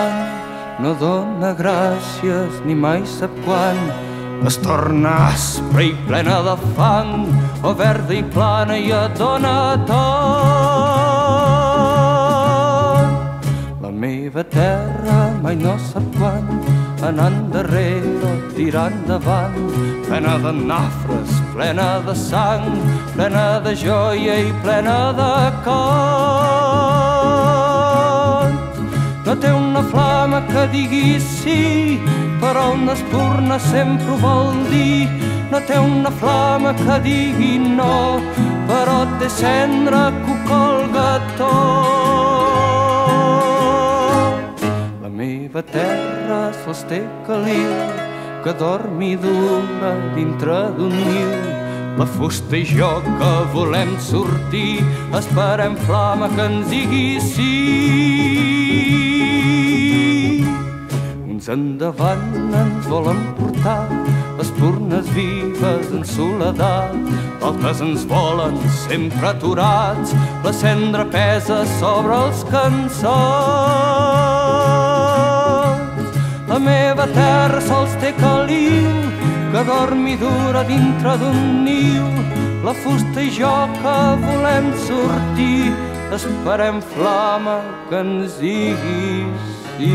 endavant, no dona gràcies ni mai sap quan. Es torna aspra i plena de fang, o verda i plana i et dona tot. La meva terra mai no sap quan, anar endarrere o tirar endavant, plena de nafres, plena de sang, plena de joia i plena de cant. No té una flama que digui sí, però una espurna sempre ho vol dir. No té una flama que digui no, però té cendra que ho colga tot. La meva terra sols té caliu, que dorm i dura dintre d'un niu. La fusta i jo que volem sortir, esperem flama que ens digui sí. Uns endavant ens volen portar, espurnes vives en soledat. Altres ens volen sempre aturats, la cendra pesa sobre els cansats. La meva terra sols té caliu, que dorm i dura dintre d'un niu. La fusta i jo que volem sortir, esperem flama que ens digui sí.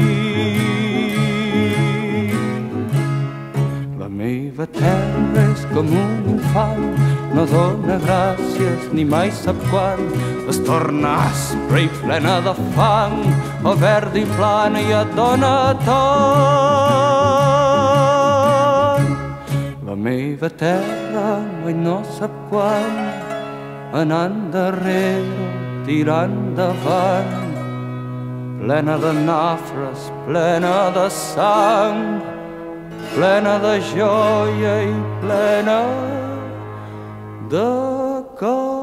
La meva terra és com un infant, no dona gràcies ni mai sap quan. Es torna aspra i plena de fang, o verda i plana i et dona tot. La meva terra mai no sap quan, anar endarrere, tirar endavant, plena de nafres, plena de sang, plena de joia i plena de cor.